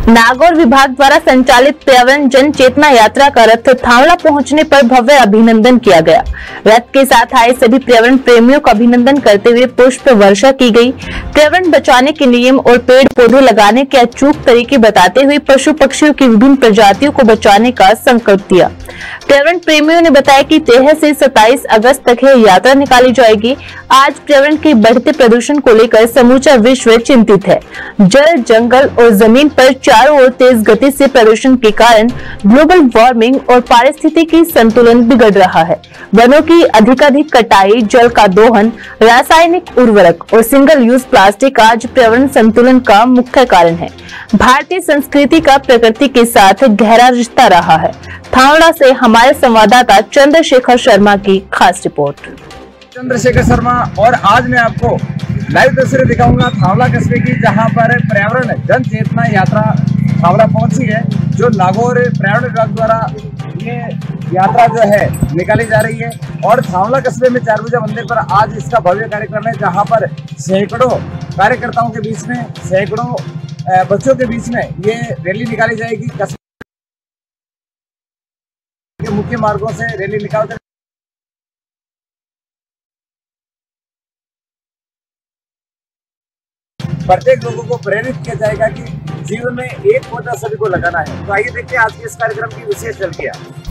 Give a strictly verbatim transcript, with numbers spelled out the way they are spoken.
नागौर विभाग द्वारा संचालित पर्यावरण जन चेतना यात्रा का रथ थावड़ा पहुंचने पर भव्य अभिनंदन किया गया। रथ के साथ आए सभी पर्यावरण प्रेमियों का अभिनंदन करते हुए पुष्प वर्षा की गई। पर्यावरण बचाने के नियम और पेड़ पौधे लगाने के अचूक तरीके बताते हुए पशु पक्षियों की विभिन्न प्रजातियों को बचाने का संकल्प दिया। पर्यावरण प्रेमियों ने बताया कि तेरह से सत्ताईस अगस्त तक यह यात्रा निकाली जाएगी। आज पर्यावरण के बढ़ते प्रदूषण को लेकर समूचा विश्व चिंतित है। जल, जंगल और जमीन पर चारों ओर तेज गति से प्रदूषण के कारण ग्लोबल वार्मिंग और पारिस्थितिकी संतुलन बिगड़ रहा है। वनों की अधिकाधिक कटाई, जल का दोहन, रासायनिक उर्वरक और सिंगल यूज प्लास्टिक आज पर्यावरण संतुलन का मुख्य कारण है। भारतीय संस्कृति का प्रकृति के साथ गहरा रिश्ता रहा है। थावड़ा से हमारे संवाददाता चंद्रशेखर शर्मा की खास रिपोर्ट। चंद्रशेखर शर्मा और आज मैं आपको लाइव तस्वीरें दिखाऊंगा थावड़ा कस्बे की, जहां पर पर्यावरण जन चेतना यात्रा थावड़ा पहुंची है। जो नागौर पर्यावरण विभाग द्वारा ये यात्रा जो है निकाली जा रही है और थावड़ा कस्बे में चारभुजा मंदिर पर आज इसका भव्य कार्यक्रम है, जहां पर सैकड़ों कार्यकर्ताओं के बीच में, सैकड़ों बच्चों के बीच में ये रैली निकाली जाएगी। कस्बे के मुख्य मार्गों से रैली निकालकर प्रत्येक लोगों को प्रेरित किया जाएगा कि जीवन में एक पौधा सभी को लगाना है। तो आइए देखते हैं आज के इस कार्यक्रम की विशेष झलकियां।